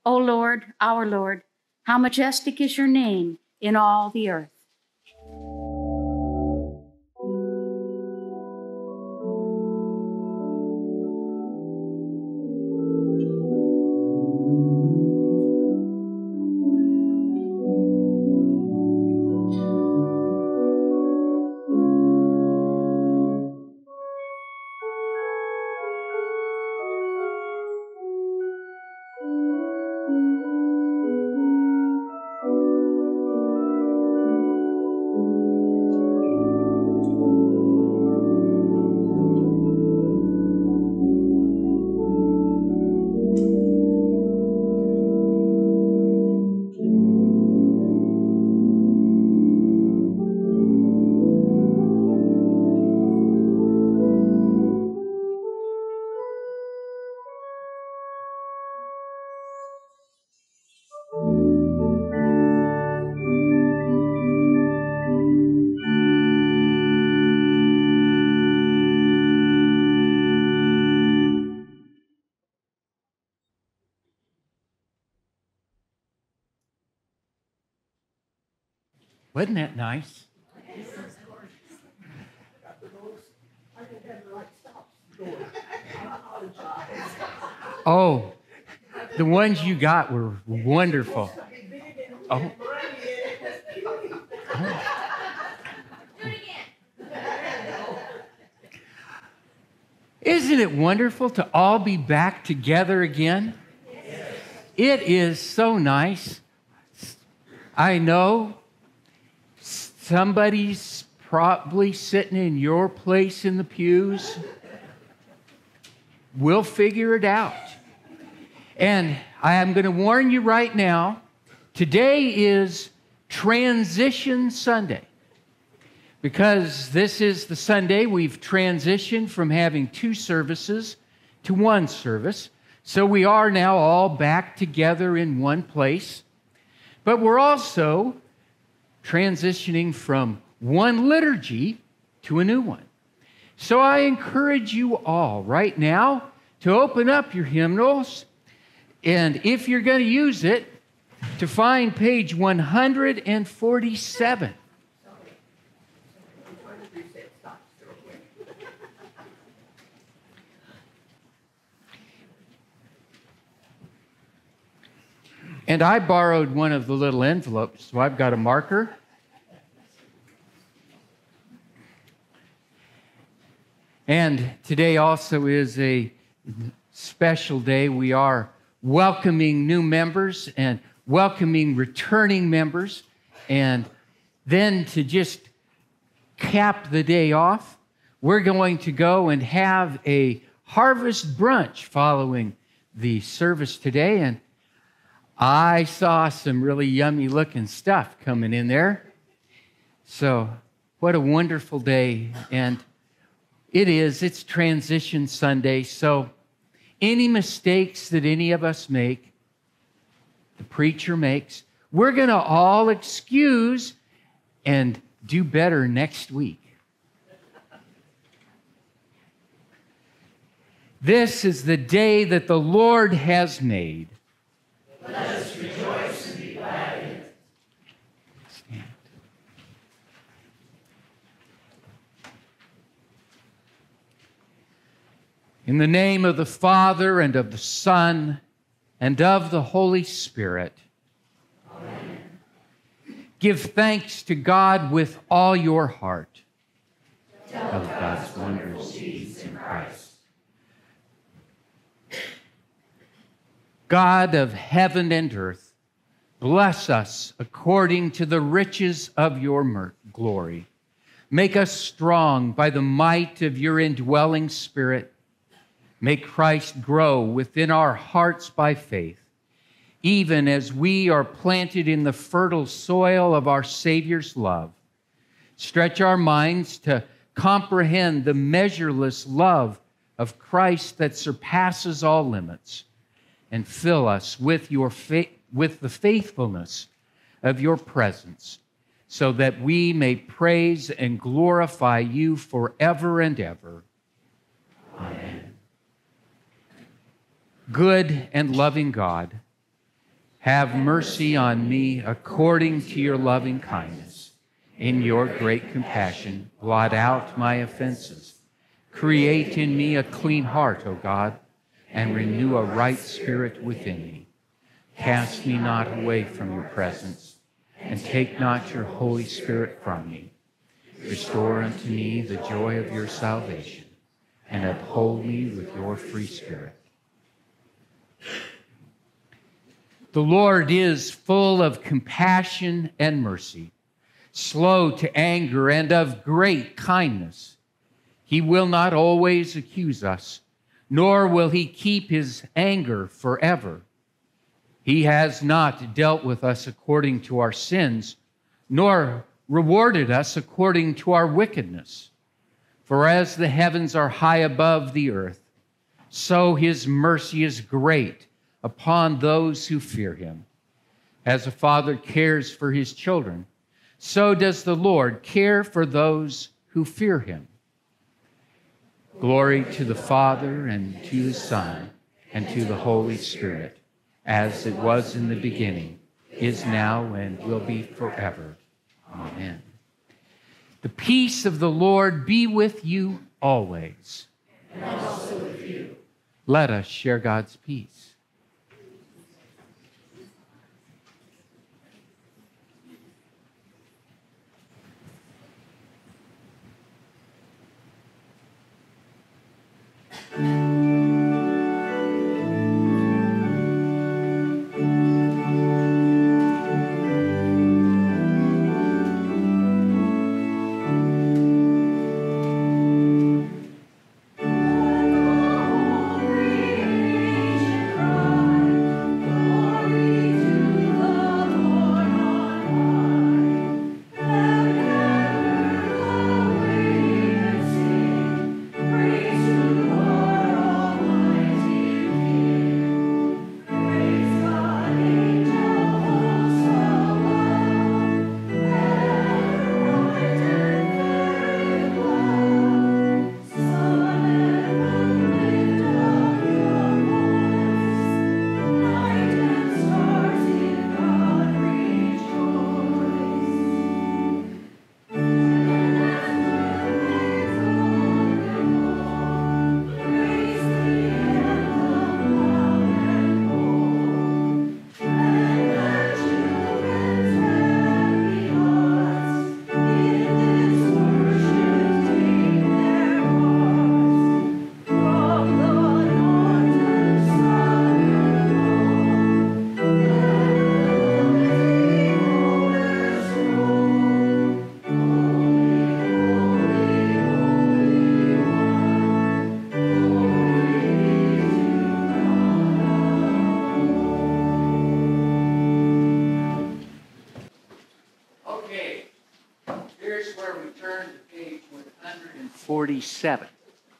O Lord, our Lord, how majestic is your name in all the earth. Wasn't that nice? Oh, the ones you got were wonderful. Oh. Isn't it wonderful to all be back together again? It is so nice. I know somebody's probably sitting in your place in the pews. We'll figure it out. And I am going to warn you right now, today is Transition Sunday. Because this is the Sunday we've transitioned from having 2 services to 1 service. So we are now all back together in one place. But we're also transitioning from one liturgy to a new one. So I encourage you all right now to open up your hymnals, and if you're going to use it, to find page 147. And I borrowed one of the little envelopes, so I've got a marker. And today also is a special day. We are welcoming new members and welcoming returning members. And then to just cap the day off, we're going to go and have a harvest brunch following the service today. And I saw some really yummy looking stuff coming in there. So what a wonderful day. And it's Transition Sunday. So any mistakes that any of us make, the preacher makes, we're going to all excuse and do better next week. This is the day that the Lord has made. Let us rejoice and be glad in it. Stand. In the name of the Father, and of the Son, and of the Holy Spirit. Amen. Give thanks to God with all your heart. Tell of God's wonderful deeds in Christ. God of heaven and earth, bless us according to the riches of your glory. Make us strong by the might of your indwelling Spirit. Make Christ grow within our hearts by faith, even as we are planted in the fertile soil of our Savior's love. Stretch our minds to comprehend the measureless love of Christ that surpasses all limits, and fill us with with the faithfulness of your presence, so that we may praise and glorify you forever and ever. Amen. Good and loving God, Have mercy on me according to your loving kindness. In your great compassion, blot out my offenses. Create in me a clean heart, O God, and renew a right spirit within me. Cast me not away from your presence, and take not your Holy Spirit from me. Restore unto me the joy of your salvation, and uphold me with your free spirit. The Lord is full of compassion and mercy, slow to anger and of great kindness. He will not always accuse us, nor will he keep his anger forever. He has not dealt with us according to our sins, nor rewarded us according to our wickedness. For as the heavens are high above the earth, so his mercy is great upon those who fear him. As a father cares for his children, so does the Lord care for those who fear him. Glory to the Father, and to the Son, and to the Holy Spirit, as it was in the beginning, is now, and will be forever. Amen. The peace of the Lord be with you always. And also with you. Let us share God's peace. Where we turn to page 147.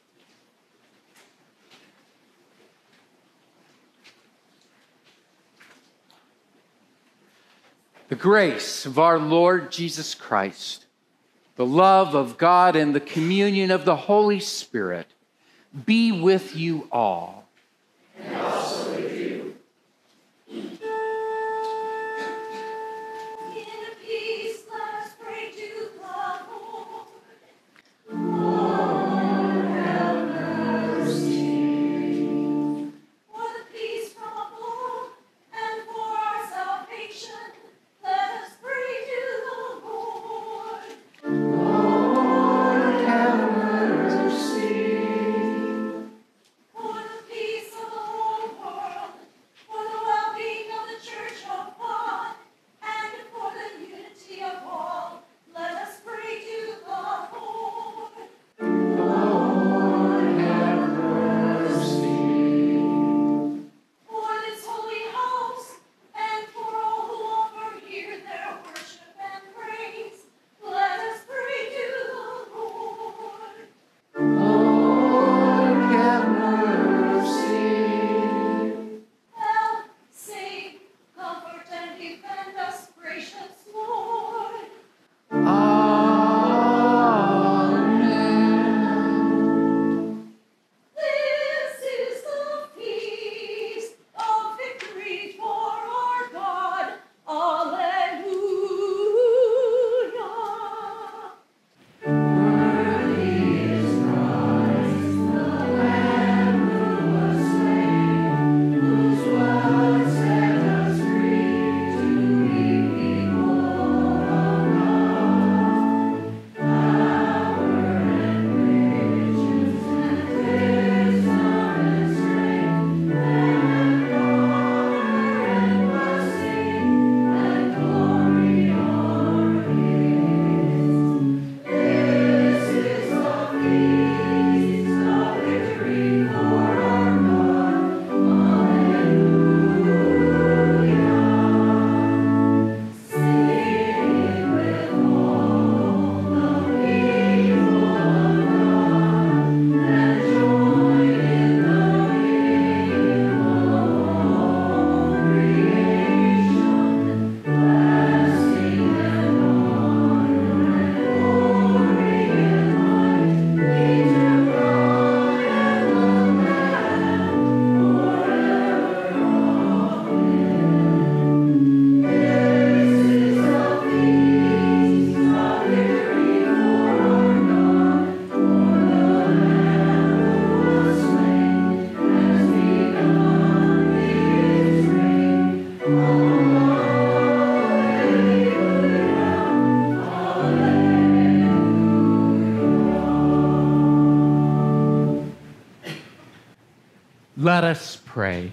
The grace of our Lord Jesus Christ, the love of God, and the communion of the Holy Spirit be with you all. And also with you. Let us pray.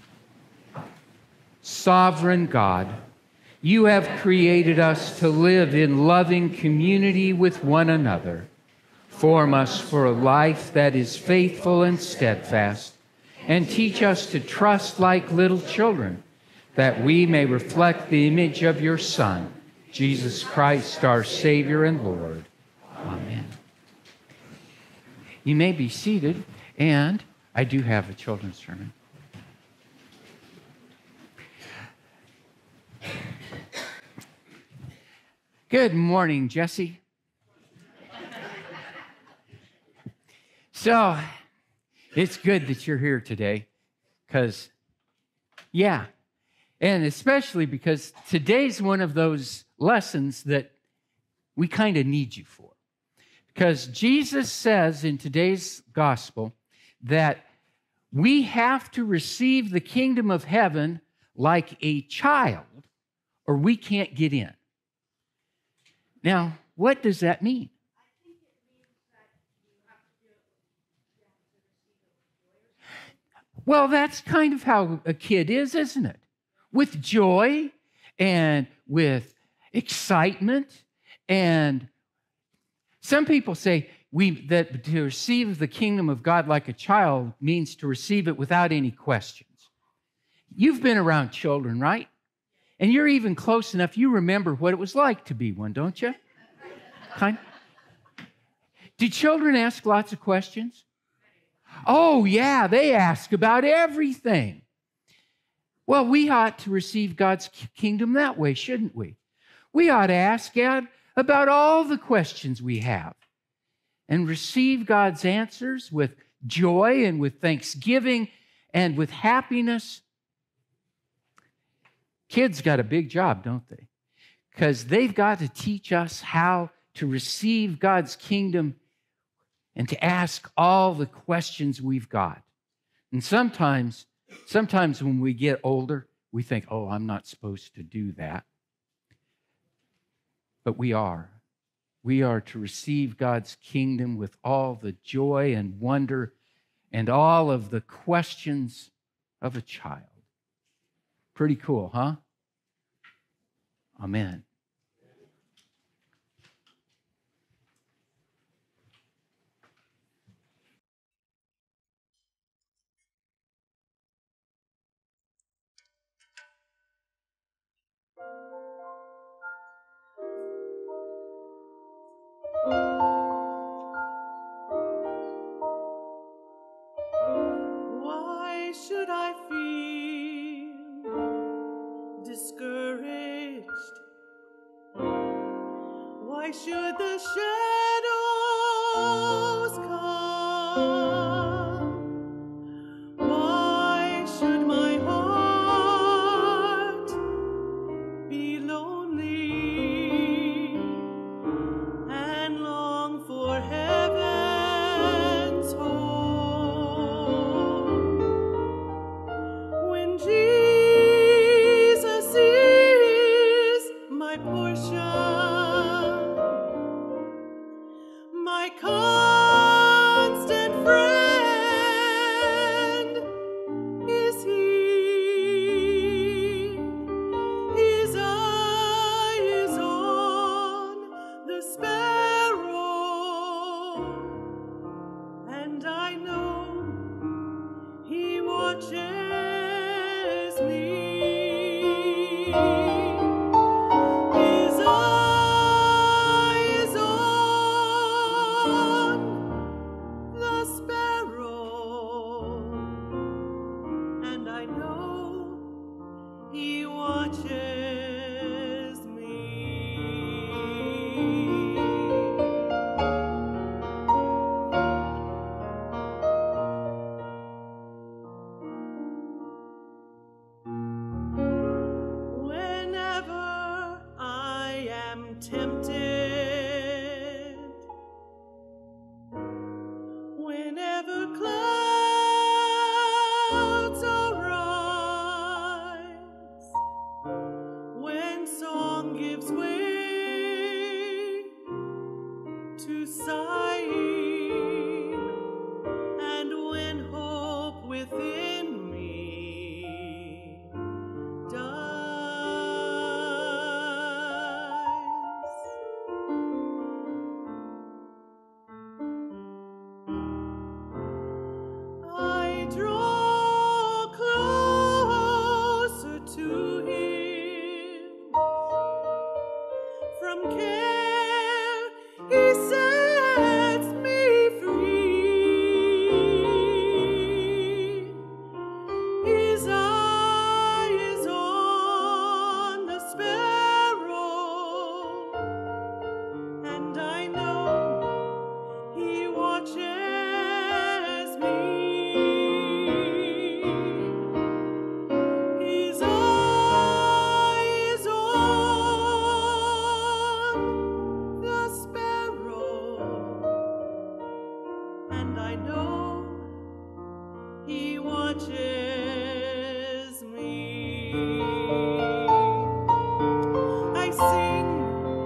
Sovereign God, you have created us to live in loving community with one another. Form us for a life that is faithful and steadfast, and teach us to trust like little children, that we may reflect the image of your Son, Jesus Christ, our Savior and Lord. Amen. You may be seated, and I do have a children's sermon. Good morning, Jesse. So, it's good that you're here today, because, yeah, and especially because today's one of those lessons that we kind of need you for. Because Jesus says in today's gospel that we have to receive the kingdom of heaven like a child, or we can't get in. Now, what does that mean? Well, that's kind of how a kid is, isn't it? With joy and with excitement. And some people say that to receive the kingdom of God like a child means to receive it without any questions. You've been around children, right? And you're even close enough, you remember what it was like to be one, don't you? Kind of. Do children ask lots of questions? Oh, yeah, they ask about everything. Well, we ought to receive God's kingdom that way, shouldn't we? We ought to ask God about all the questions we have and receive God's answers with joy and with thanksgiving and with happiness. Kids got a big job, don't they? Because they've got to teach us how to receive God's kingdom and to ask all the questions we've got. And sometimes when we get older, we think, oh, I'm not supposed to do that. But we are. We are to receive God's kingdom with all the joy and wonder and all of the questions of a child. Pretty cool, huh? Amen. Why should I feel discouraged? Why should the shadows come? Why should my heart be lonely and long for heaven's home? When Jesus is my portion, my constant friend is He. His eye is on the sparrow, and I know He watches me. His eye is on the sparrow, and I know He watches me. Whenever I am tempted, whenever clouds arise, when song gives way to sighing, and when hope within watches me. I sing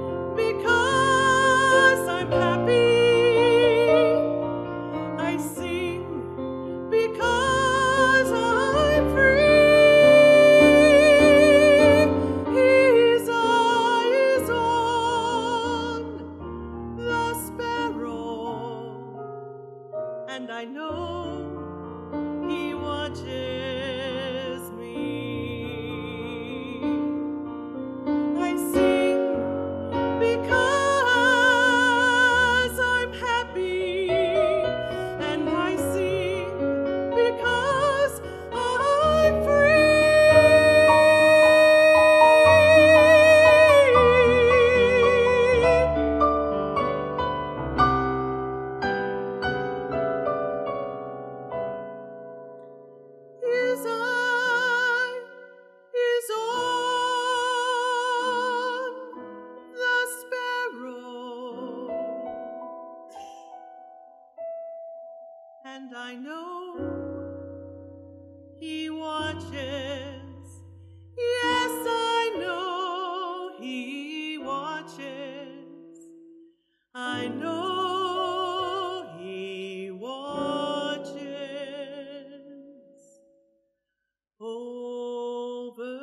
because I'm happy. I sing because I'm free. His eye is on the sparrow, and I know he watches me. I sing because I'm happy, and I sing because I'm free. His eye is on the sparrow, and I know he watches. Yes, I know he watches. I know he watches over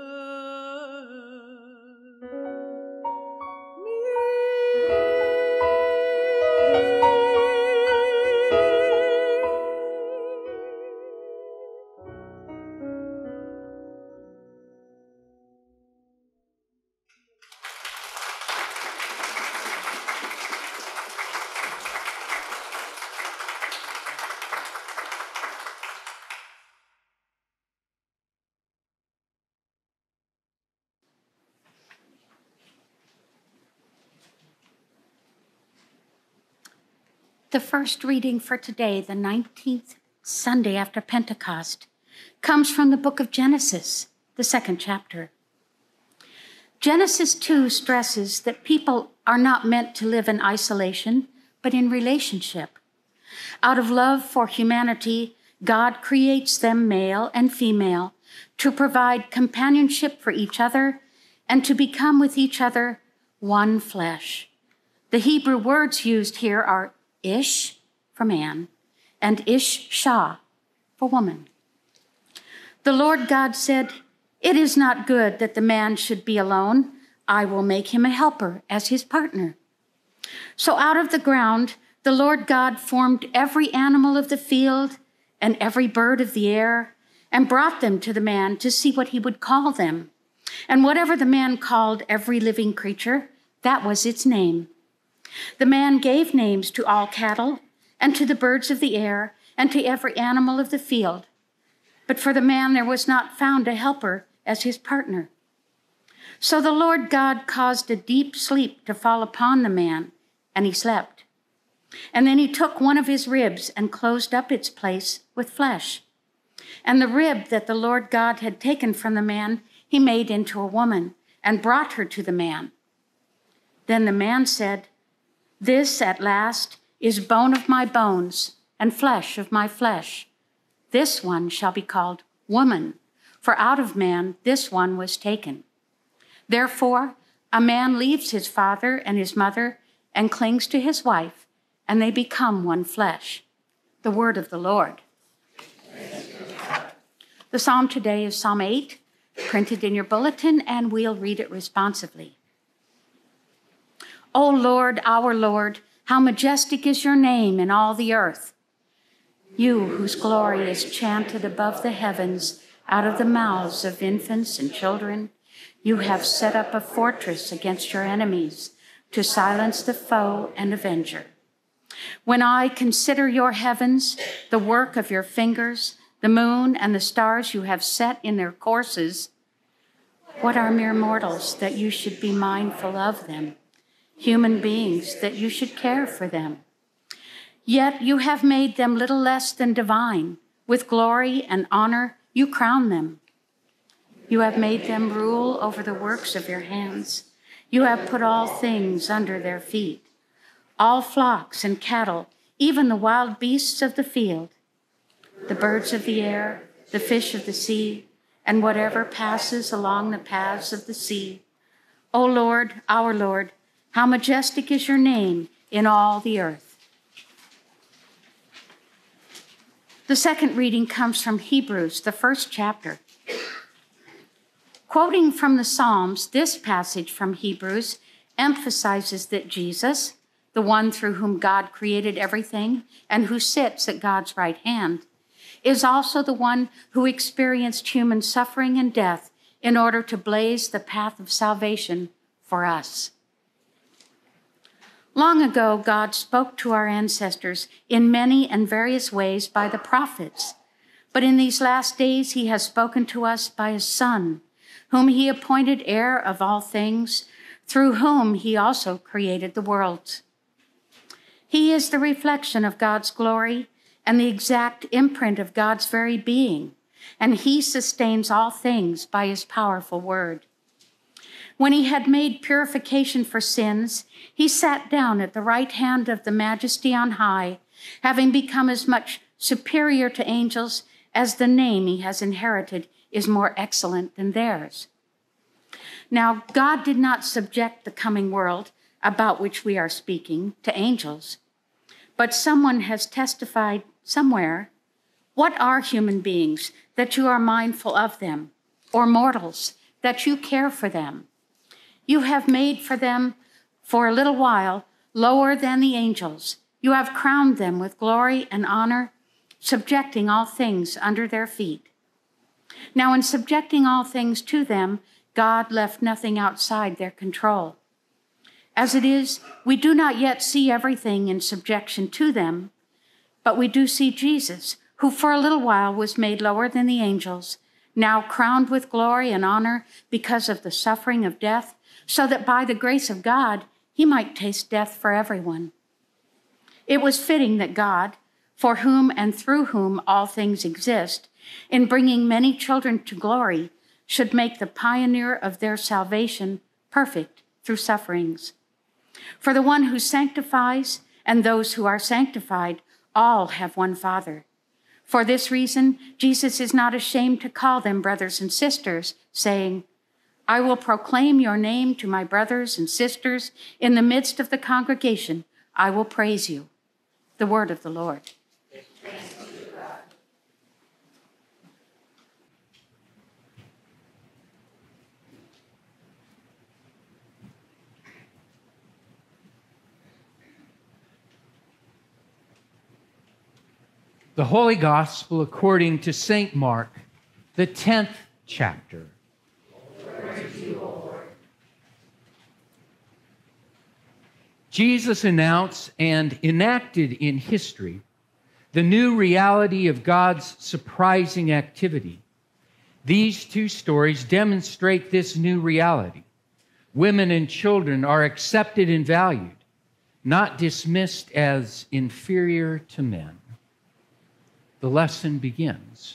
The first reading for today, the 19th Sunday after Pentecost, comes from the book of Genesis, the 2nd chapter. Genesis 2 stresses that people are not meant to live in isolation, but in relationship. Out of love for humanity, God creates them male and female to provide companionship for each other and to become with each other one flesh. The Hebrew words used here are ish for man and ish-shah for woman. The Lord God said, "It is not good that the man should be alone. I will make him a helper as his partner." So out of the ground, the Lord God formed every animal of the field and every bird of the air and brought them to the man to see what he would call them. And whatever the man called every living creature, that was its name. The man gave names to all cattle and to the birds of the air and to every animal of the field. But for the man there was not found a helper as his partner. So the Lord God caused a deep sleep to fall upon the man, and he slept. And then he took one of his ribs and closed up its place with flesh. And the rib that the Lord God had taken from the man, he made into a woman and brought her to the man. Then the man said, "This at last is bone of my bones and flesh of my flesh. This one shall be called woman, for out of man this one was taken. Therefore, a man leaves his father and his mother and clings to his wife, and they become one flesh." The word of the Lord. The psalm today is Psalm 8, printed in your bulletin, and we'll read it responsively. O Lord, our Lord, how majestic is your name in all the earth. You whose glory is chanted above the heavens out of the mouths of infants and children, you have set up a fortress against your enemies to silence the foe and avenger. When I consider your heavens, the work of your fingers, the moon and the stars you have set in their courses, what are mere mortals that you should be mindful of them? Human beings that you should care for them. Yet you have made them little less than divine. With glory and honor, you crown them. You have made them rule over the works of your hands. You have put all things under their feet, all flocks and cattle, even the wild beasts of the field, the birds of the air, the fish of the sea, and whatever passes along the paths of the sea. O Lord, our Lord, how majestic is your name in all the earth. The second reading comes from Hebrews, the first chapter. Quoting from the Psalms, this passage from Hebrews emphasizes that Jesus, the one through whom God created everything and who sits at God's right hand, is also the one who experienced human suffering and death in order to blaze the path of salvation for us. Long ago, God spoke to our ancestors in many and various ways by the prophets, but in these last days he has spoken to us by his Son, whom he appointed heir of all things, through whom he also created the worlds. He is the reflection of God's glory and the exact imprint of God's very being, and he sustains all things by his powerful word. When he had made purification for sins, he sat down at the right hand of the Majesty on high, having become as much superior to angels as the name he has inherited is more excellent than theirs. Now, God did not subject the coming world, about which we are speaking, to angels, but someone has testified somewhere, "What are human beings that you are mindful of them, or mortals that you care for them? You have made for them for a little while lower than the angels. You have crowned them with glory and honor, subjecting all things under their feet." Now, in subjecting all things to them, God left nothing outside their control. As it is, we do not yet see everything in subjection to them, but we do see Jesus, who for a little while was made lower than the angels, now crowned with glory and honor because of the suffering of death, so that by the grace of God, he might taste death for everyone. It was fitting that God, for whom and through whom all things exist, in bringing many children to glory, should make the pioneer of their salvation perfect through sufferings. For the one who sanctifies and those who are sanctified all have one Father. For this reason, Jesus is not ashamed to call them brothers and sisters, saying, "I will proclaim your name to my brothers and sisters. In the midst of the congregation, I will praise you." The word of the Lord. Thanks be to God. The Holy Gospel according to St. Mark, the 10th chapter. Glory to you, O Lord. Jesus announced and enacted in history the new reality of God's surprising activity. These two stories demonstrate this new reality. Women and children are accepted and valued, not dismissed as inferior to men. The lesson begins.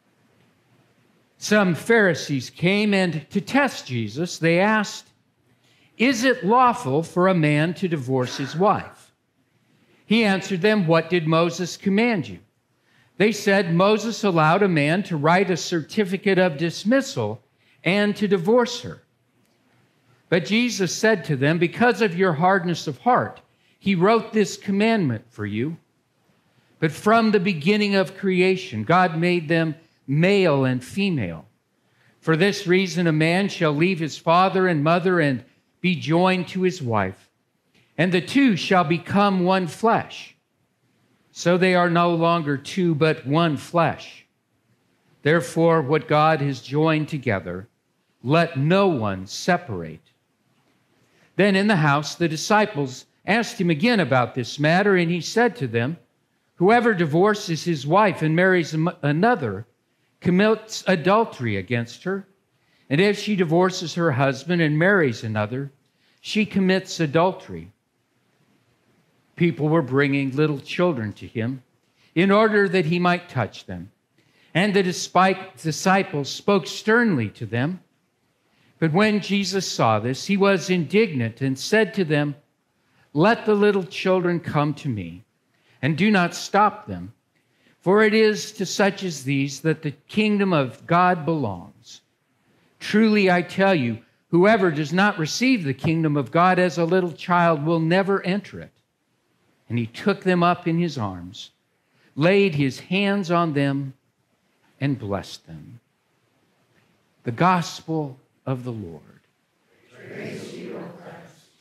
Some Pharisees came, and to test Jesus, they asked, "Is it lawful for a man to divorce his wife?" He answered them, "What did Moses command you?" They said, "Moses allowed a man to write a certificate of dismissal and to divorce her." But Jesus said to them, "Because of your hardness of heart, he wrote this commandment for you. But from the beginning of creation, God made them male and female. For this reason, a man shall leave his father and mother and be joined to his wife, and the two shall become one flesh. So they are no longer two, but one flesh. Therefore, what God has joined together, let no one separate." Then in the house, the disciples asked him again about this matter, and he said to them, "Whoever divorces his wife and marries another commits adultery against her. And if she divorces her husband and marries another, she commits adultery." People were bringing little children to him in order that he might touch them. And the disciples spoke sternly to them. But when Jesus saw this, he was indignant and said to them, "Let the little children come to me, and do not stop them, For it is to such as these that the kingdom of God belongs. Truly I tell you, whoever does not receive the kingdom of God as a little child will never enter it." And he took them up in his arms, laid his hands on them, and blessed them. The gospel of the Lord. Praise to you, O Christ.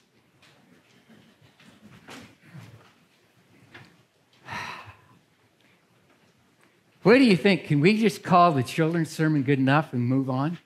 What do you think? Can we just call the children's sermon good enough and move on?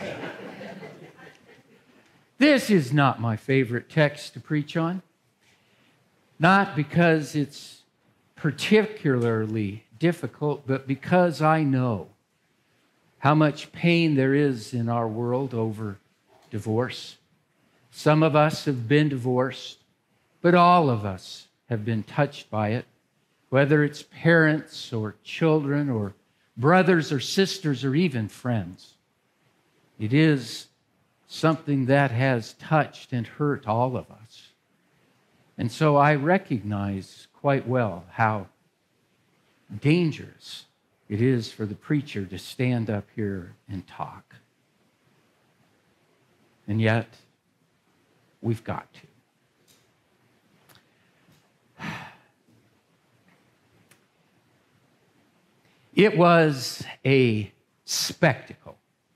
This is not my favorite text to preach on. Not because it's particularly difficult, but because I know how much pain there is in our world over divorce. Some of us have been divorced, but all of us have been touched by it, whether it's parents or children or brothers or sisters or even friends. It is something that has touched and hurt all of us. And so I recognize quite well how dangerous it is for the preacher to stand up here and talk. And yet, we've got to. It was a spectacle.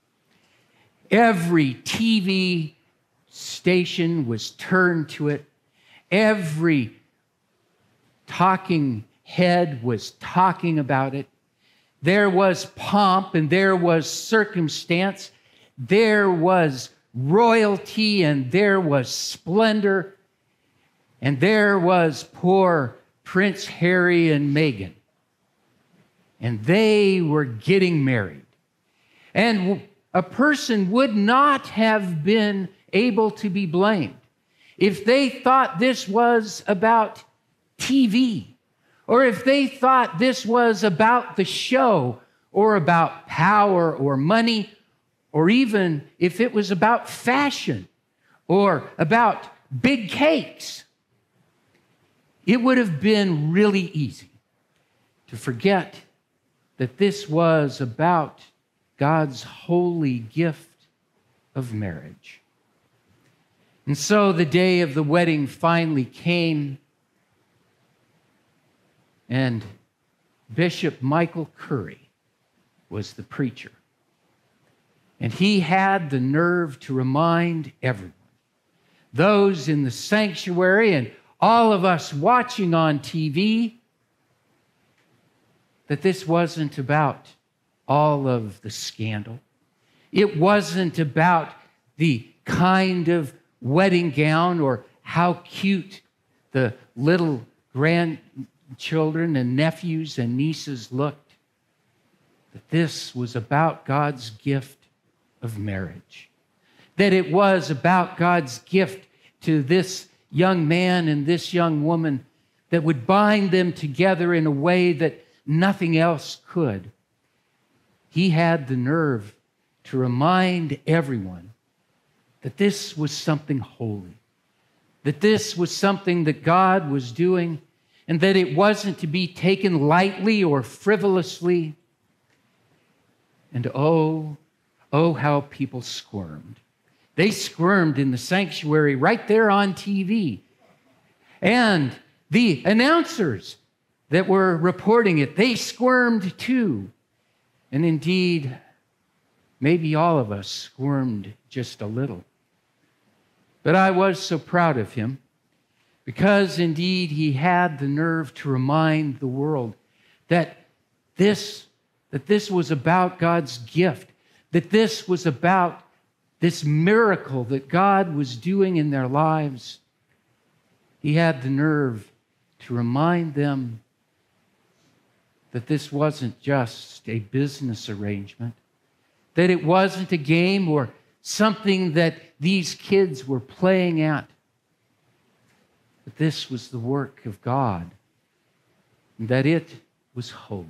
Every TV station was turned to it. Every talking head was talking about it. There was pomp and there was circumstance. There was royalty and there was splendor. And there was poor Prince Harry and Meghan. And they were getting married. And a person would not have been able to be blamed if they thought this was about TV, or if they thought this was about the show, or about power or money, or even if it was about fashion or about big cakes. It would have been really easy to forget that this was about God's holy gift of marriage. And so the day of the wedding finally came, and Bishop Michael Curry was the preacher. And he had the nerve to remind everyone, those in the sanctuary and all of us watching on TV, that this wasn't about all of the scandal. It wasn't about the kind of wedding gown or how cute the little grandchildren and nephews and nieces looked. That this was about God's gift of marriage. That it was about God's gift to this young man and this young woman that would bind them together in a way that nothing else could. He had the nerve to remind everyone that this was something holy, that this was something that God was doing, and that it wasn't to be taken lightly or frivolously. And oh, how people squirmed. They squirmed in the sanctuary right there on TV. And the announcers that were reporting it, they squirmed too. And indeed, maybe all of us squirmed just a little. But I was so proud of him because indeed he had the nerve to remind the world that this was about God's gift, that this was about this miracle that God was doing in their lives. He had the nerve to remind them that this wasn't just a business arrangement, that it wasn't a game or something that these kids were playing at, but this was the work of God, and that it was holy.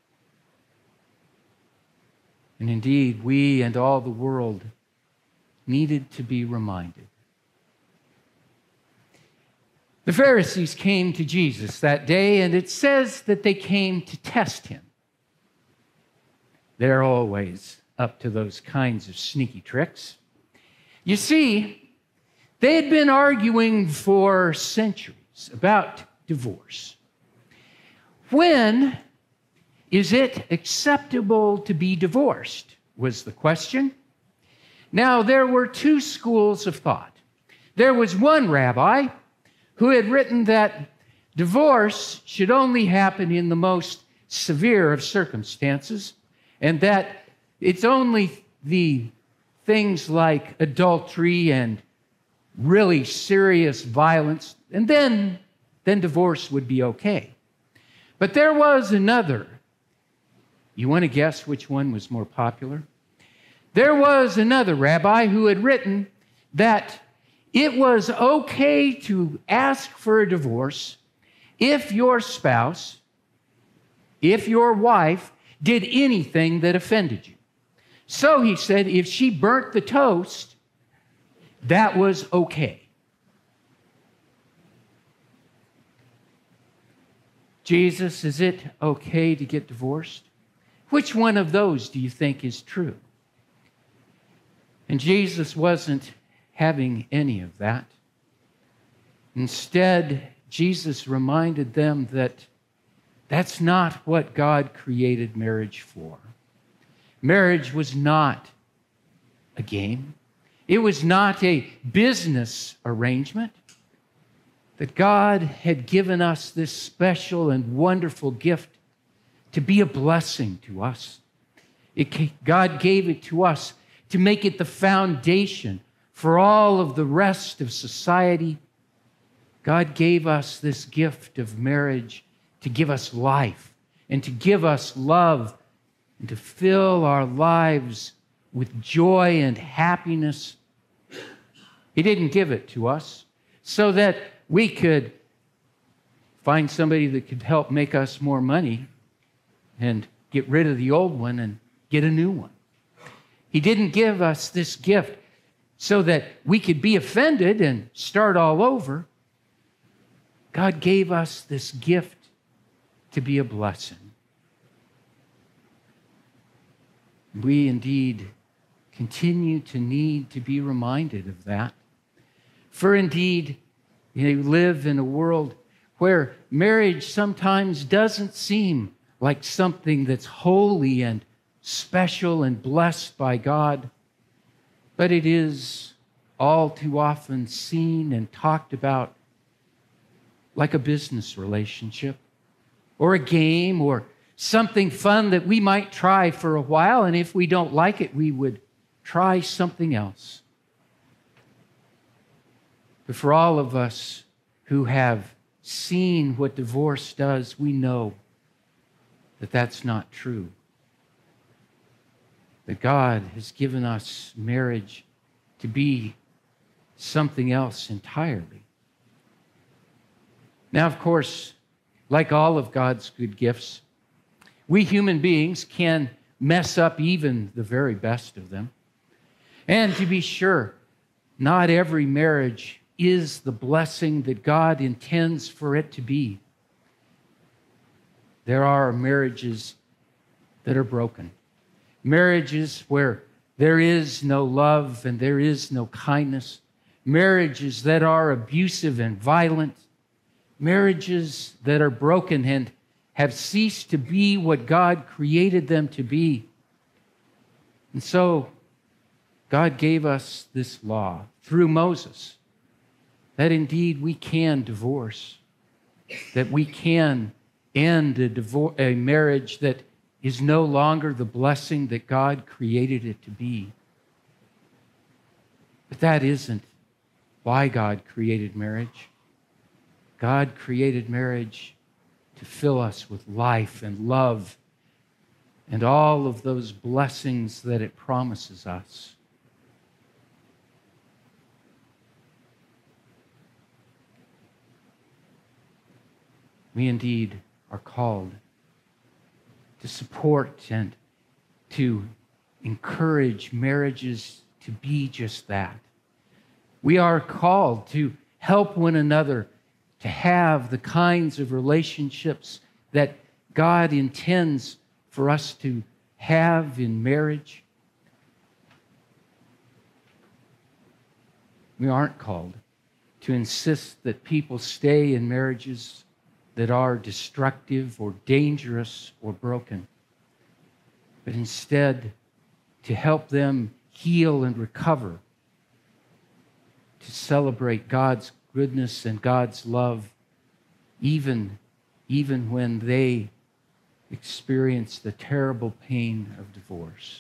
And indeed, we and all the world needed to be reminded. The Pharisees came to Jesus that day, and it says that they came to test him. They're always up to those kinds of sneaky tricks. You see, they had been arguing for centuries about divorce. When is it acceptable to be divorced, was the question. Now, there were two schools of thought. There was one rabbi who had written that divorce should only happen in the most severe of circumstances, and that it's only the things like adultery and really serious violence, and then divorce would be okay. But there was another. You want to guess which one was more popular? There was another rabbi who had written that it was okay to ask for a divorce if your spouse, if your wife, did anything that offended you. So he said if she burnt the toast, that was okay. Jesus, is it okay to get divorced? Which one of those do you think is true? And Jesus wasn't having any of that. Instead, Jesus reminded them that that's not what God created marriage for. Marriage was not a game. It was not a business arrangement. That God had given us this special and wonderful gift to be a blessing to us. God gave it to us to make it the foundation for all of the rest of society. God gave us this gift of marriage to give us life and to give us love and to fill our lives with joy and happiness. He didn't give it to us so that we could find somebody that could help make us more money and get rid of the old one and get a new one. He didn't give us this gift so that we could be offended and start all over. God gave us this gift to be a blessing. We indeed continue to need to be reminded of that. For indeed, we live in a world where marriage sometimes doesn't seem like something that's holy and special and blessed by God, but it is all too often seen and talked about like a business relationship or a game or something fun that we might try for a while, and if we don't like it, we would try something else. But for all of us who have seen what divorce does, we know that that's not true. That God has given us marriage to be something else entirely. Now, of course, like all of God's good gifts, we human beings can mess up even the very best of them. And to be sure, not every marriage is the blessing that God intends for it to be. There are marriages that are broken. Marriages where there is no love and there is no kindness. Marriages that are abusive and violent. Marriages that are broken and have ceased to be what God created them to be. And so, God gave us this law through Moses, that indeed we can divorce, that we can end a marriage that is no longer the blessing that God created it to be. But that isn't why God created marriage. God created marriage to fill us with life and love and all of those blessings that it promises us. We indeed are called to support and to encourage marriages to be just that. We are called to help one another to have the kinds of relationships that God intends for us to have in marriage. We aren't called to insist that people stay in marriages that are destructive or dangerous or broken, but instead to help them heal and recover, to celebrate God's goodness and God's love, even when they experience the terrible pain of divorce.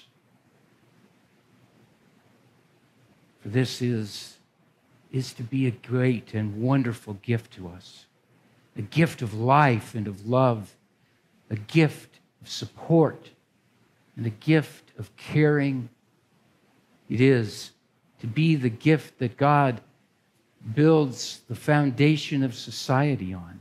For this is to be a great and wonderful gift to us, a gift of life and of love, a gift of support, and a gift of caring. It is to be the gift that God builds the foundation of society on.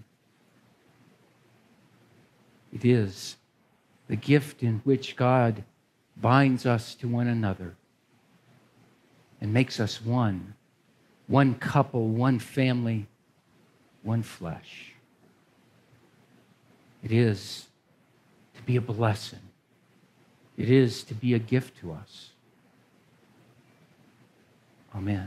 It is the gift in which God binds us to one another and makes us one couple, one family, one flesh. It is to be a blessing. It is to be a gift to us. Amen.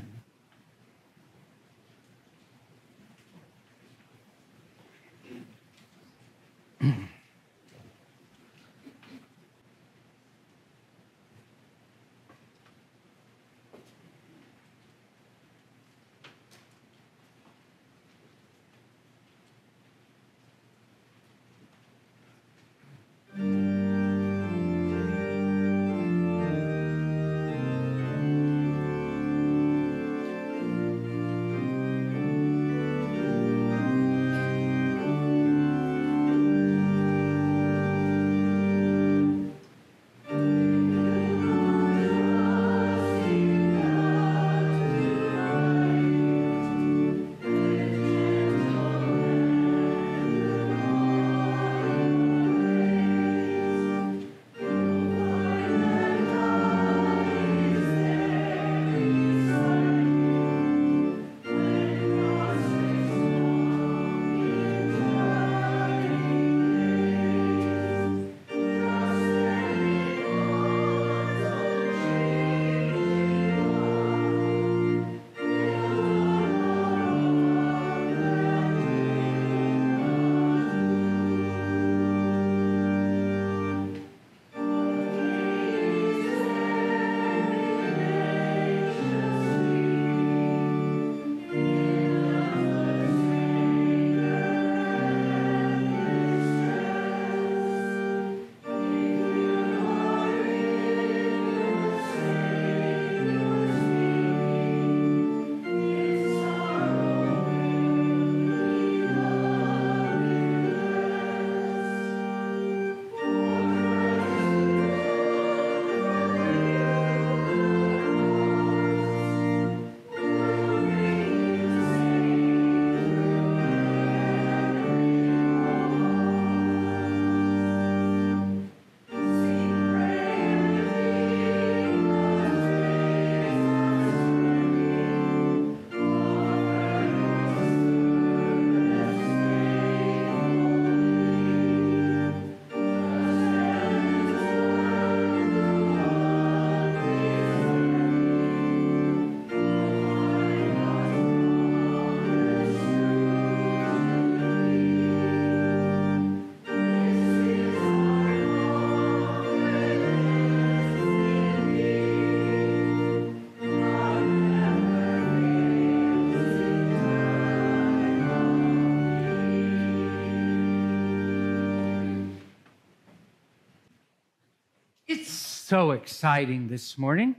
So exciting this morning.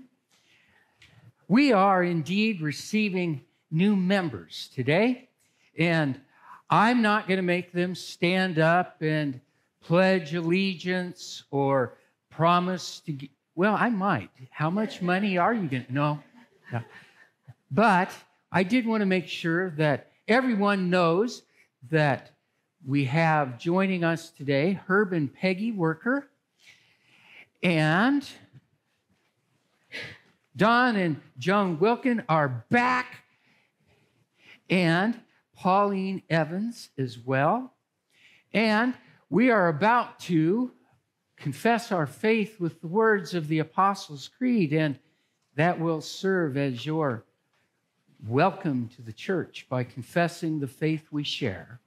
We are indeed receiving new members today, and I'm not going to make them stand up and pledge allegiance or promise to give. Well, I might. How much money are you going to? No. But I did want to make sure that everyone knows that we have joining us today Herb and Peggy Worker, and Don and Joan Wilkin are back, and Pauline Evans as well. And we are about to confess our faith with the words of the Apostles' Creed, and that will serve as your welcome to the church by confessing the faith we share.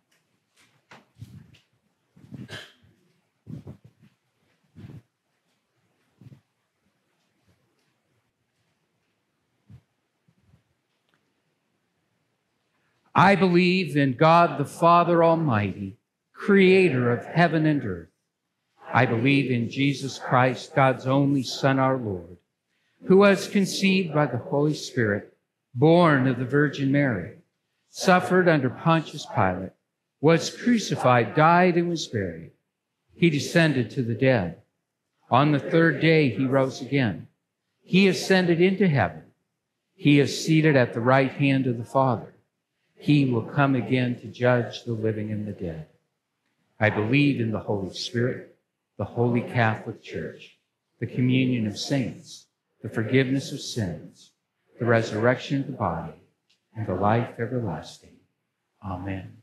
I believe in God the Father Almighty, creator of heaven and earth. I believe in Jesus Christ, God's only Son, our Lord, who was conceived by the Holy Spirit, born of the Virgin Mary, suffered under Pontius Pilate, was crucified, died, and was buried. He descended to the dead. On the third day he rose again. He ascended into heaven. He is seated at the right hand of the Father. He will come again to judge the living and the dead. I believe in the Holy Spirit, the Holy Catholic Church, the communion of saints, the forgiveness of sins, the resurrection of the body, and the life everlasting. Amen.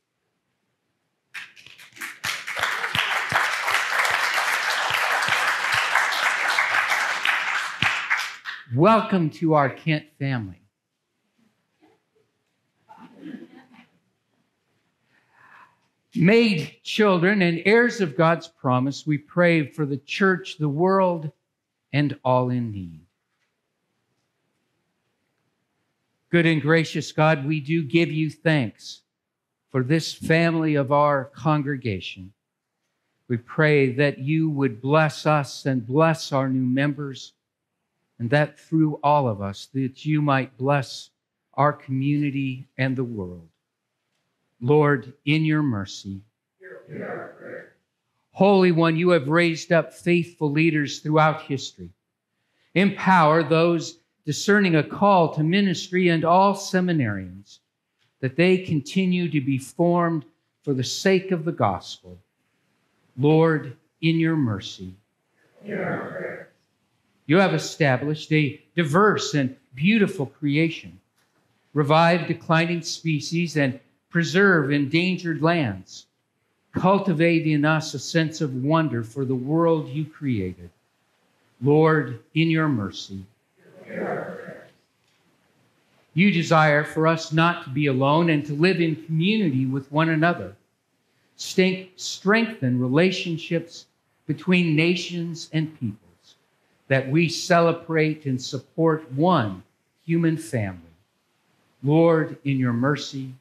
Welcome to our Kent family. Made children and heirs of God's promise, we pray for the church, the world, and all in need. Good and gracious God, we do give you thanks for this family of our congregation. We pray that you would bless us and bless our new members, and that through all of us, that you might bless our community and the world. Lord, in your mercy, Holy One, you have raised up faithful leaders throughout history. Empower those discerning a call to ministry and all seminarians, that they continue to be formed for the sake of the gospel. Lord, in your mercy, you have established a diverse and beautiful creation, revive declining species, and preserve endangered lands. Cultivate in us a sense of wonder for the world you created. Lord, in your mercy, you desire for us not to be alone and to live in community with one another. Strengthen relationships between nations and peoples, that we celebrate and support one human family. Lord, in your mercy,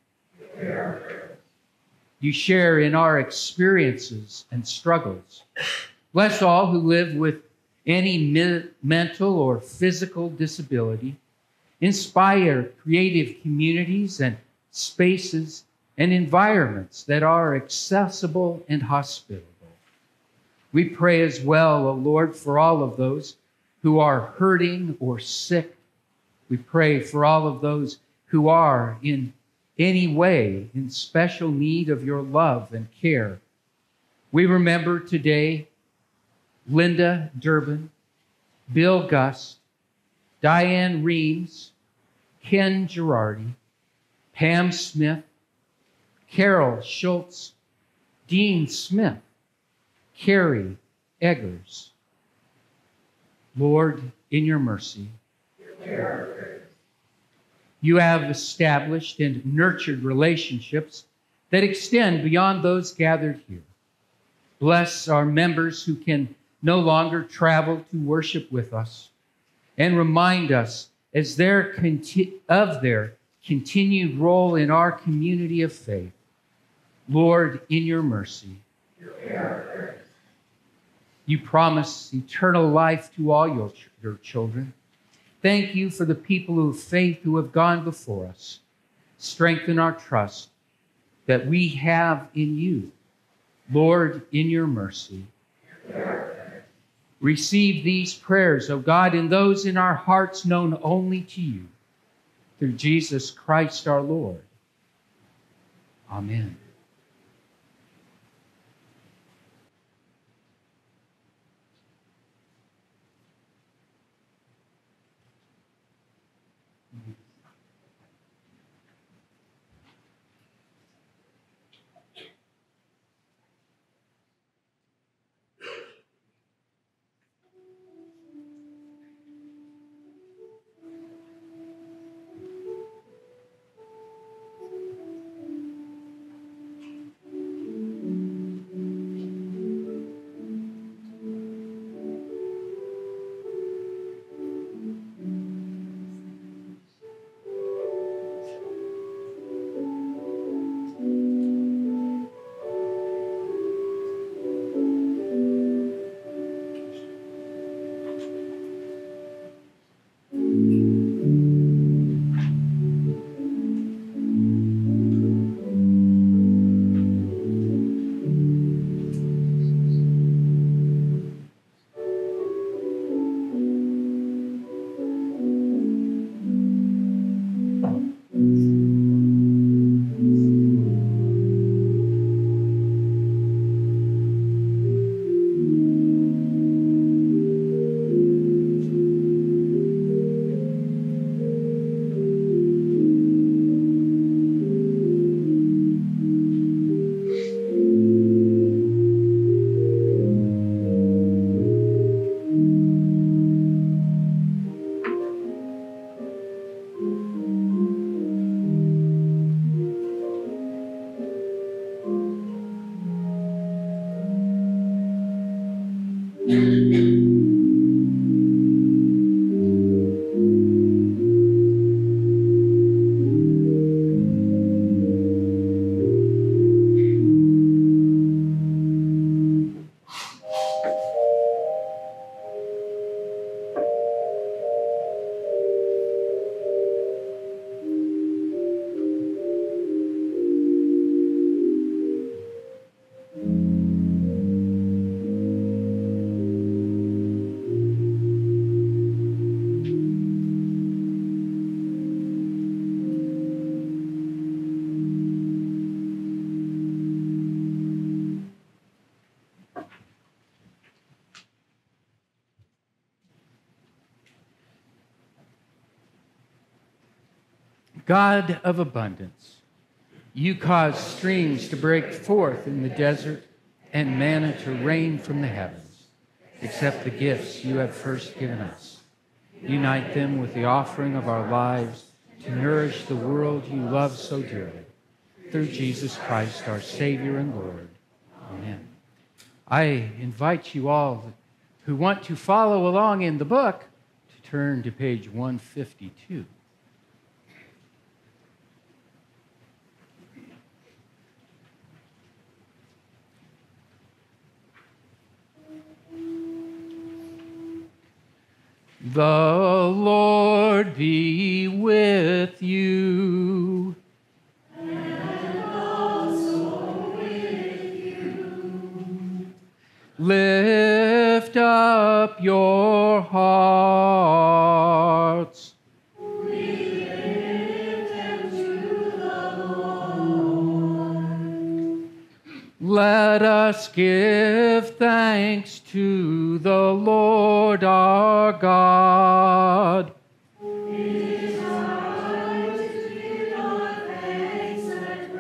you share in our experiences and struggles. Bless all who live with any mental or physical disability. Inspire creative communities and spaces and environments that are accessible and hospitable. We pray as well, O Lord, for all of those who are hurting or sick. We pray for all of those who are in any way in special need of your love and care. We remember today Linda Durbin, Bill Gust, Diane Reams, Ken Girardi, Pam Smith, Carol Schultz, Dean Smith, Carrie Eggers. Lord, in your mercy, you have established and nurtured relationships that extend beyond those gathered here. Bless our members who can no longer travel to worship with us, and remind us of their continued role in our community of faith. Lord, in your mercy, you promise eternal life to all your children. Thank you for the people of faith who have gone before us. Strengthen our trust that we have in you. Lord, in your mercy. Receive these prayers, O God, and those in our hearts known only to you, through Jesus Christ our Lord. Amen. God of abundance, you cause streams to break forth in the desert and manna to rain from the heavens. Accept the gifts you have first given us. Unite them with the offering of our lives to nourish the world you love so dearly. Through Jesus Christ, our Savior and Lord. Amen. I invite you all who want to follow along in the book to turn to page 152. The Lord be with you. And also with you. Lift up your hearts. We lift them to the Lord. Let us give thanks to the Lord our God. It is right to give our thanks and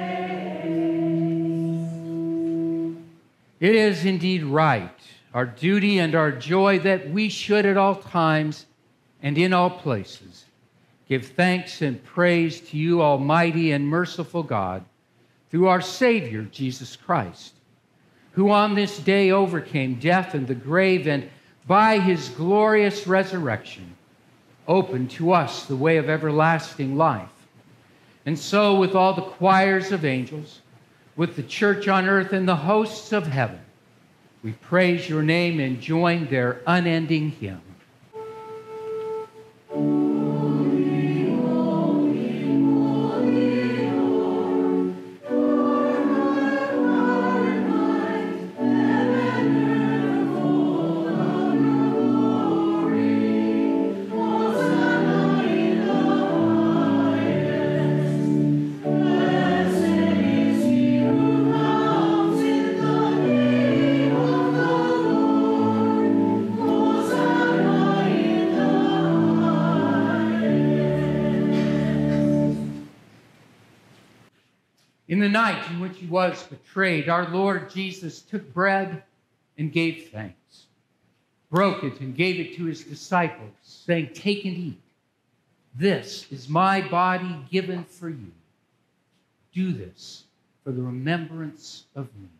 praise. It is indeed right, our duty and our joy, that we should at all times and in all places give thanks and praise to you, Almighty and merciful God, through our Savior, Jesus Christ, who on this day overcame death and the grave, and by his glorious resurrection opened to us the way of everlasting life. And so, with all the choirs of angels, with the church on earth and the hosts of heaven, we praise your name and join their unending hymn. In the night in which he was betrayed, our Lord Jesus took bread and gave thanks, broke it and gave it to his disciples, saying, "Take and eat. This is my body given for you. Do this for the remembrance of me."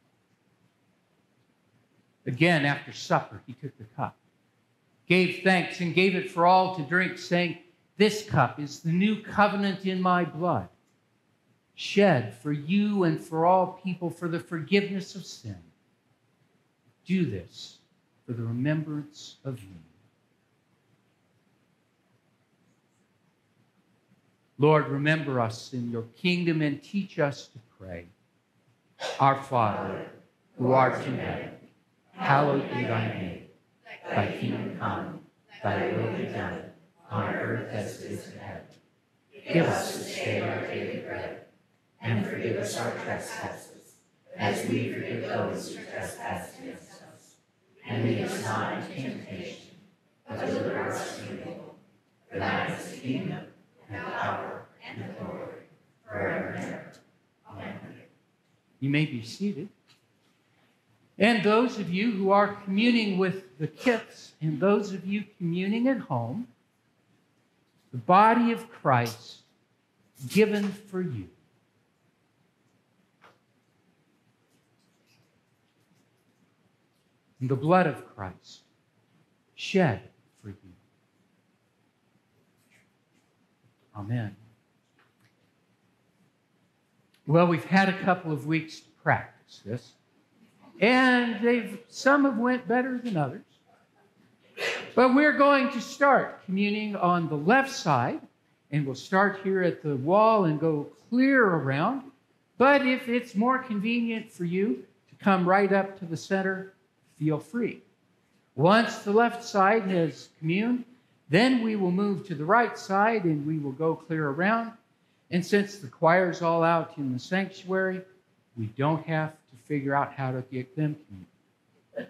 Again, after supper, he took the cup, gave thanks, and gave it for all to drink, saying, "This cup is the new covenant in my blood, shed for you and for all people for the forgiveness of sin. Do this for the remembrance of me." Lord, remember us in your kingdom and teach us to pray. Our Father, who art in heaven, hallowed be thy name. Thy kingdom come, thy will be done, on earth as it is in heaven. Give us this day our daily bread, and forgive us our trespasses, as we forgive those who trespass against us. And lead us not into temptation, but deliver us from evil. For thine is the kingdom, and the power, and the glory, forever and ever. Amen. You may be seated. And those of you who are communing with the kits, and those of you communing at home, the body of Christ given for you. And the blood of Christ shed for you. Amen. Well, we've had a couple of weeks to practice this, and some have went better than others. But we're going to start communing on the left side, and we'll start here at the wall and go clear around. But if it's more convenient for you to come right up to the center, feel free. Once the left side has communed, then we will move to the right side and we will go clear around. And since the choir's all out in the sanctuary, we don't have to figure out how to get them communed.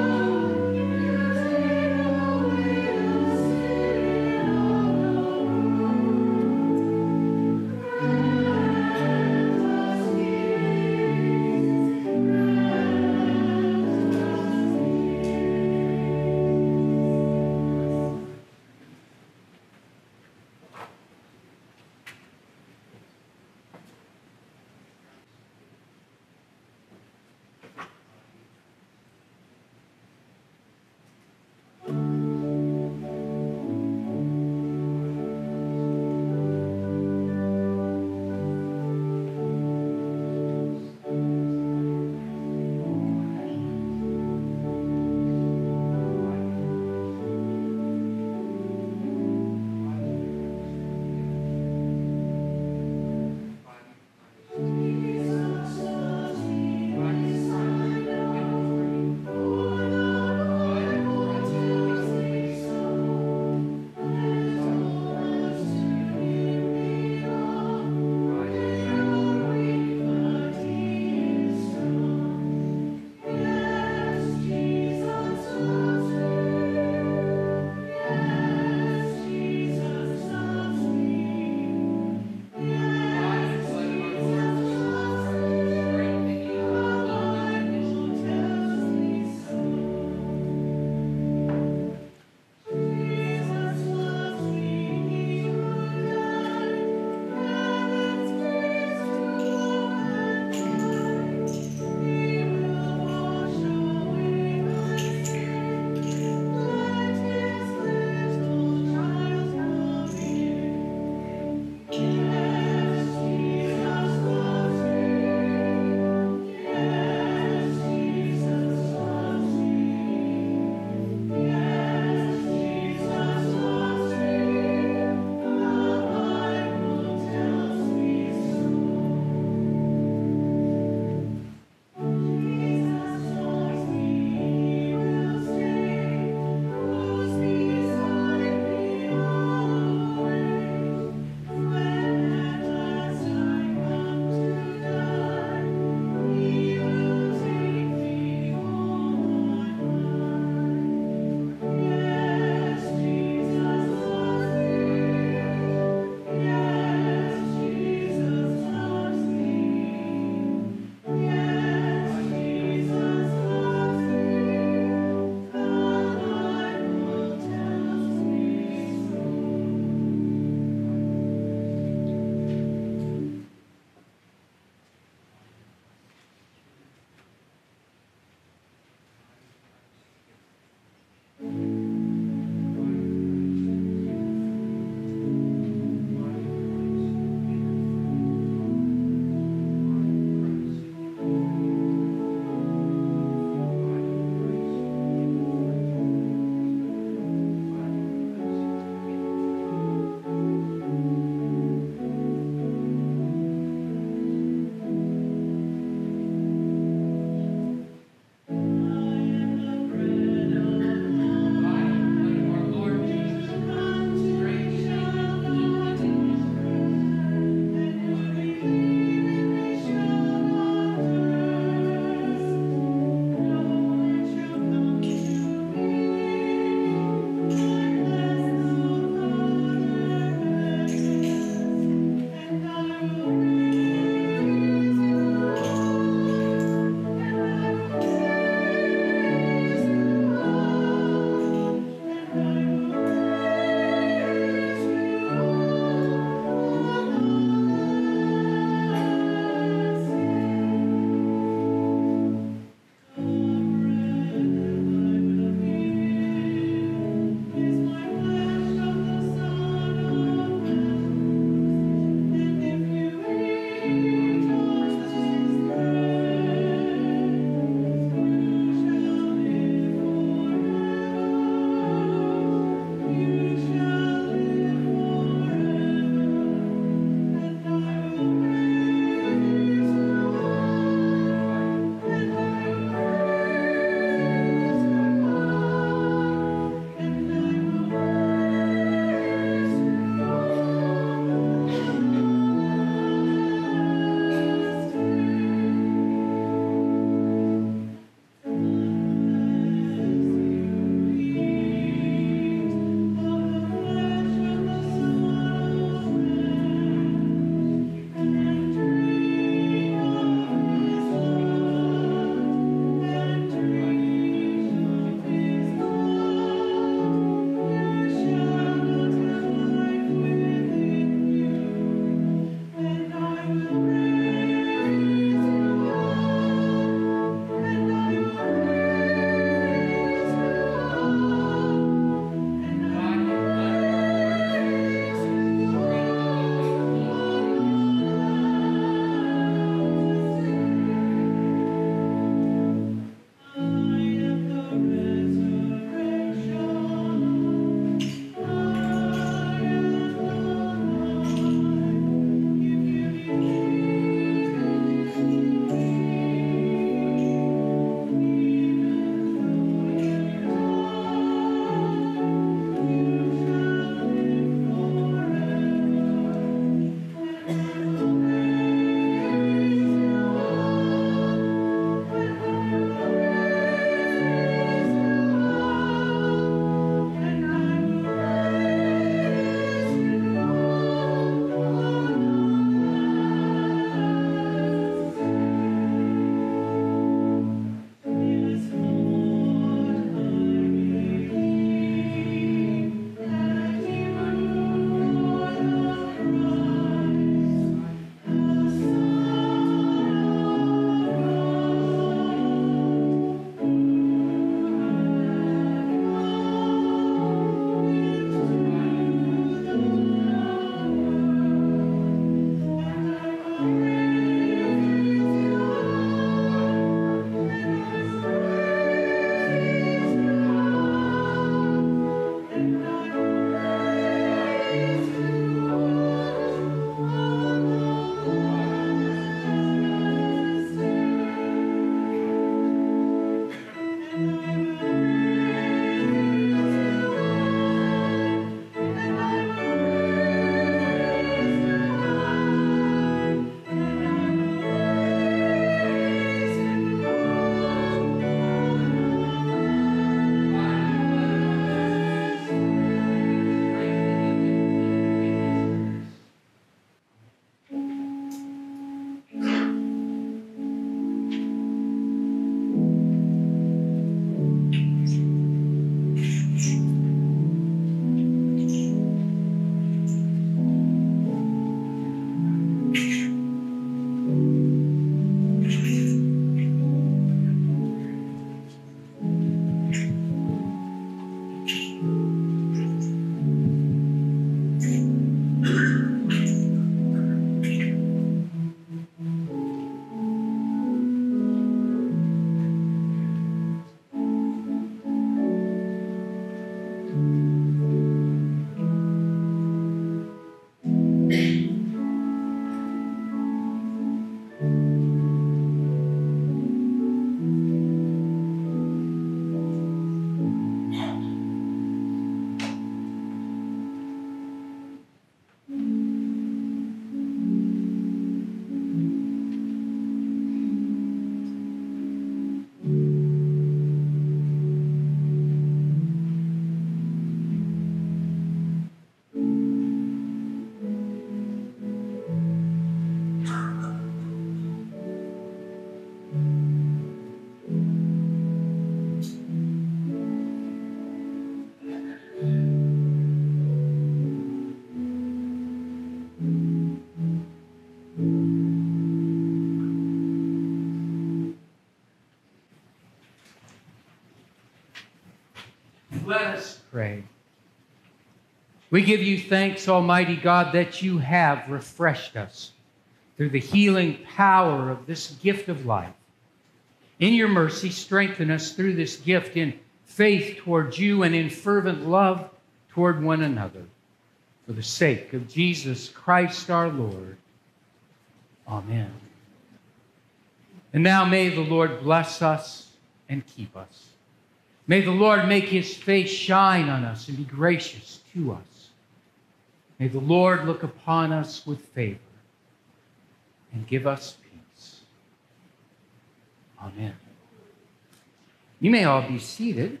Let us pray. We give you thanks, Almighty God, that you have refreshed us through the healing power of this gift of life. In your mercy, strengthen us through this gift in faith towards you and in fervent love toward one another. For the sake of Jesus Christ our Lord. Amen. And now may the Lord bless us and keep us. May the Lord make his face shine on us and be gracious to us. May the Lord look upon us with favor and give us peace. Amen. You may all be seated.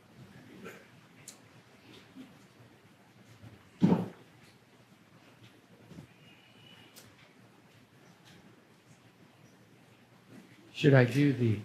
Should I do the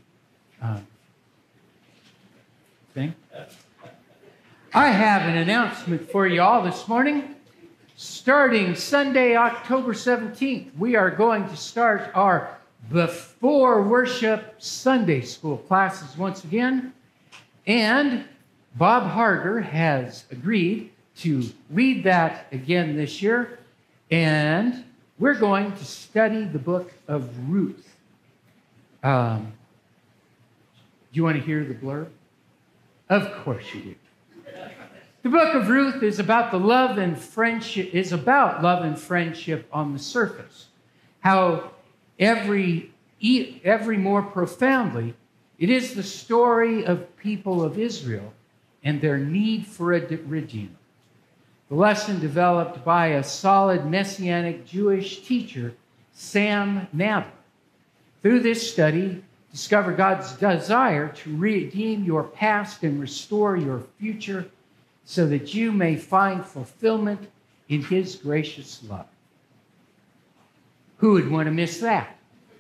thing? I have an announcement for you all this morning. Starting Sunday, October 17th, we are going to start our Before Worship Sunday School classes once again. And Bob Harder has agreed to lead that again this year. And we're going to study the book of Ruth. Do you want to hear the blurb? Of course you do. The book of Ruth is about love and friendship on the surface. How every more profoundly, it is the story of people of Israel and their need for a redeemer. The lesson developed by a solid Messianic Jewish teacher, Sam Nadler. Through this study, discover God's desire to redeem your past and restore your future so that you may find fulfillment in his gracious love. Who would want to miss that?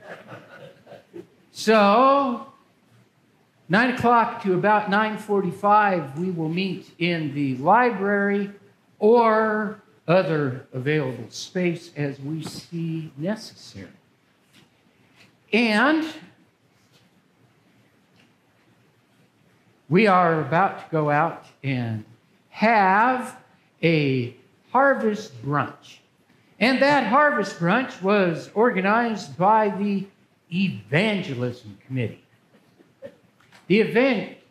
So, 9 o'clock to about 9:45, we will meet in the library or other available space as we see necessary. And we are about to go out and have a harvest brunch. And that harvest brunch was organized by the Evangelism Committee. I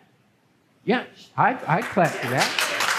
clap for that.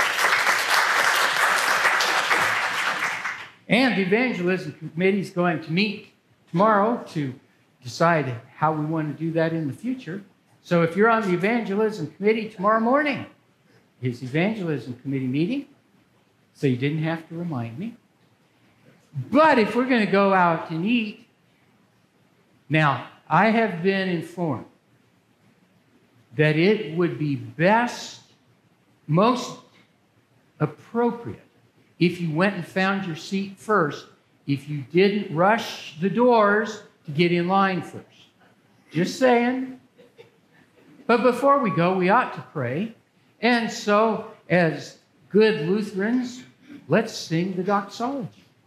And the Evangelism Committee is going to meet tomorrow to decide how we want to do that in the future. So if you're on the Evangelism Committee tomorrow morning, is Evangelism Committee meeting, so you didn't have to remind me. But if we're going to go out and eat, now, I have been informed that it would be best, most appropriate, if you went and found your seat first, if you didn't rush the doors to get in line first. Just saying. But before we go, we ought to pray. And so, as good Lutherans, let's sing the doxology.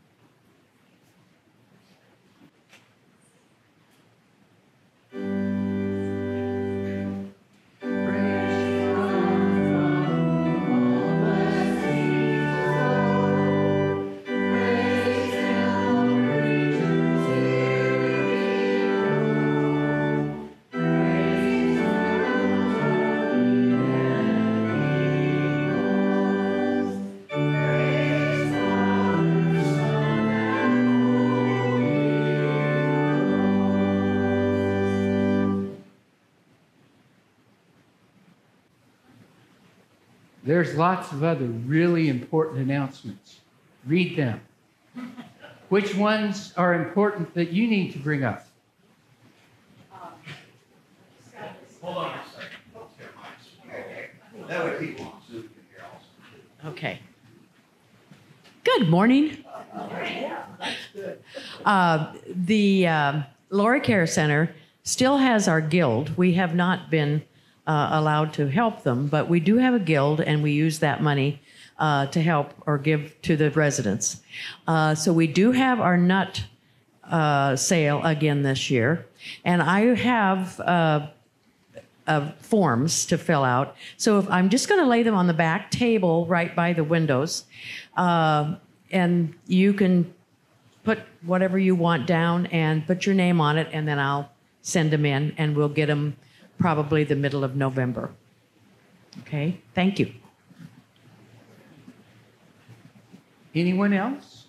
There's lots of other really important announcements. Read them. Which ones are important that you need to bring up? Hold on a second. That way people on Zoom can hear also. Okay. Good morning. The Laura Care Center still has our guild. We have not been allowed to help them, but we do have a guild, and we use that money to help or give to the residents. So we do have our nut sale again this year, and I have forms to fill out. So if I'm just going to lay them on the back table right by the windows, and you can put whatever you want down and put your name on it, and then I'll send them in, and we'll get them probably the middle of November. Okay, thank you. Anyone else?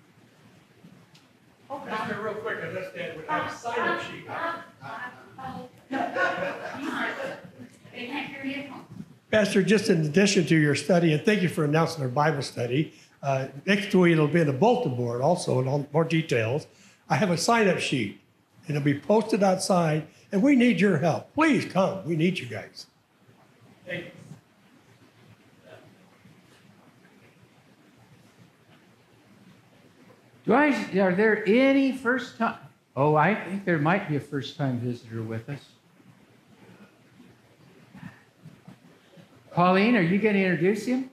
Pastor, real quick, I just did. We have a sign-up sheet. Pastor, just in addition to your study, and thank you for announcing our Bible study, next week it'll be in the bulletin board also, and all more details. I have a sign-up sheet, and it'll be posted outside, and we need your help. Please come. We need you guys. Thank you. Are there any first time? Oh, I think there might be a first-time visitor with us. Pauline, are you going to introduce him?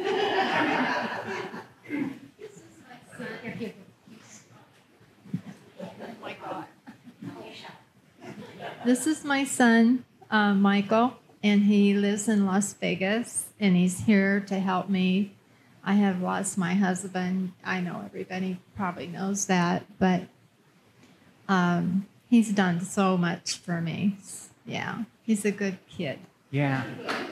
This is my son, Michael, and he lives in Las Vegas, and he's here to help me. I have lost my husband. I know everybody probably knows that, but he's done so much for me. Yeah, he's a good kid. Yeah.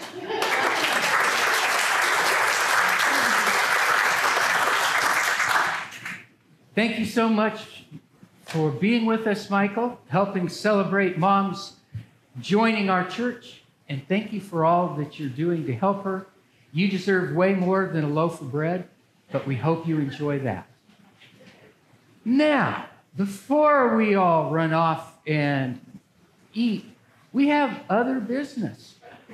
Thank you so much for being with us, Michael, helping celebrate Mom's joining our church, and thank you for all that you're doing to help her. You deserve way more than a loaf of bread, but we hope you enjoy that. Now, before we all run off and eat, we have other business.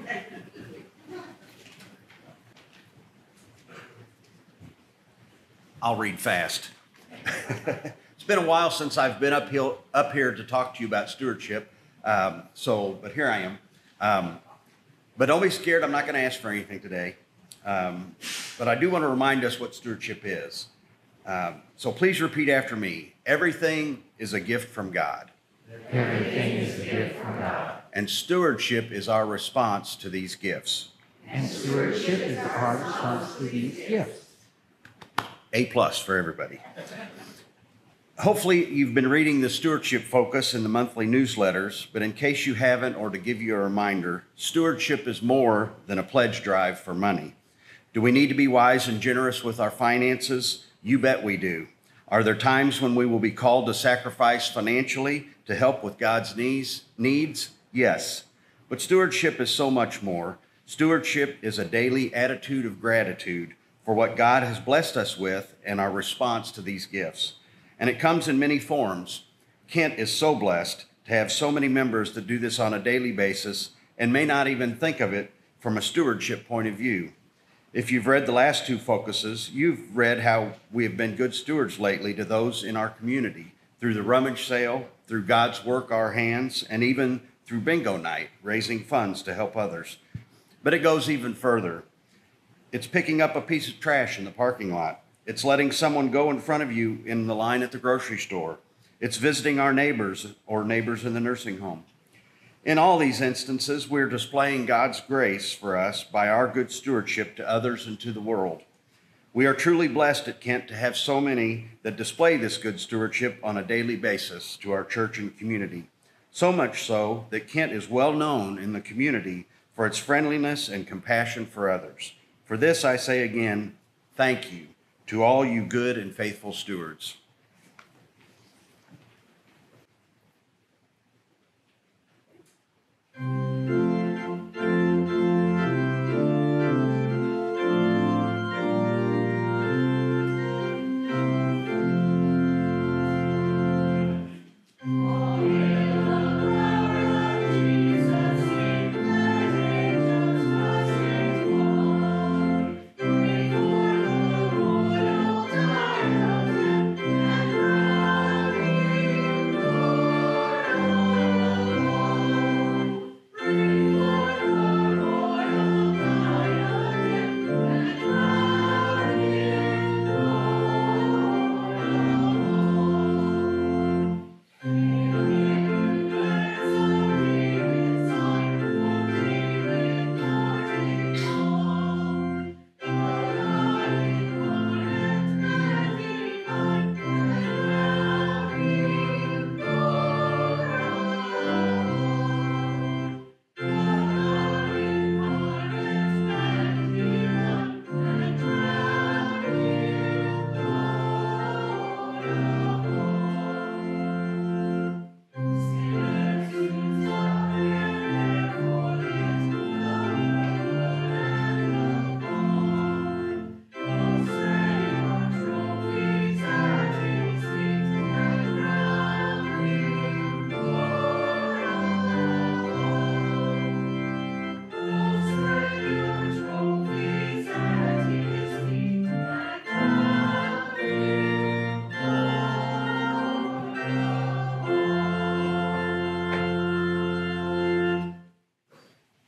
I'll read fast. It's been a while since I've been up here to talk to you about stewardship, but here I am. But don't be scared, I'm not going to ask for anything today. But I do want to remind us what stewardship is. So please repeat after me. Everything is a gift from God. Everything is a gift from God. And stewardship is our response to these gifts. And stewardship is our response to these gifts. A+ for everybody. Hopefully you've been reading the stewardship focus in the monthly newsletters, but in case you haven't, or to give you a reminder, stewardship is more than a pledge drive for money. Do we need to be wise and generous with our finances? You bet we do. Are there times when we will be called to sacrifice financially to help with God's needs? Yes. But stewardship is so much more. Stewardship is a daily attitude of gratitude for what God has blessed us with and our response to these gifts. And it comes in many forms. Kent is so blessed to have so many members that do this on a daily basis and may not even think of it from a stewardship point of view. If you've read the last two focuses, you've read how we have been good stewards lately to those in our community through the rummage sale, through God's work, our hands, and even through bingo night, raising funds to help others. But it goes even further. It's picking up a piece of trash in the parking lot. It's letting someone go in front of you in the line at the grocery store. It's visiting our neighbors or neighbors in the nursing home. In all these instances, we're displaying God's grace for us by our good stewardship to others and to the world. We are truly blessed at Kent to have so many that display this good stewardship on a daily basis to our church and community. So much so that Kent is well known in the community for its friendliness and compassion for others. For this, I say again, thank you to all you good and faithful stewards. Thank you.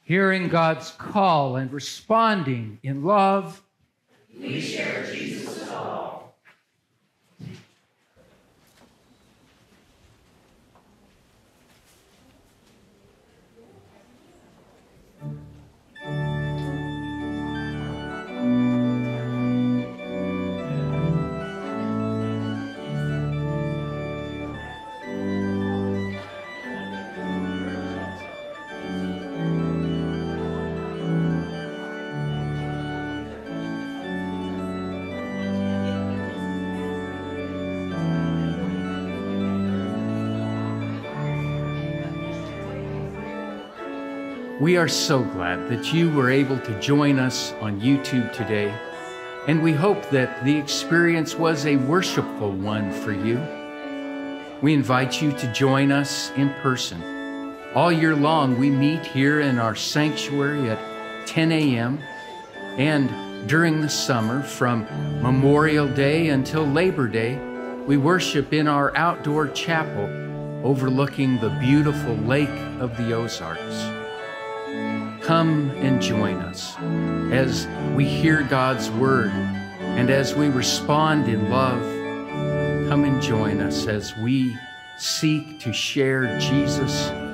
hearing God's call and responding in love. We share Jesus with all. We are so glad that you were able to join us on YouTube today, and we hope that the experience was a worshipful one for you. We invite you to join us in person. All year long, we meet here in our sanctuary at 10 a.m. and during the summer, from Memorial Day until Labor Day, we worship in our outdoor chapel overlooking the beautiful lake of the Ozarks. Come and join us as we hear God's word and as we respond in love. Come and join us as we seek to share Jesus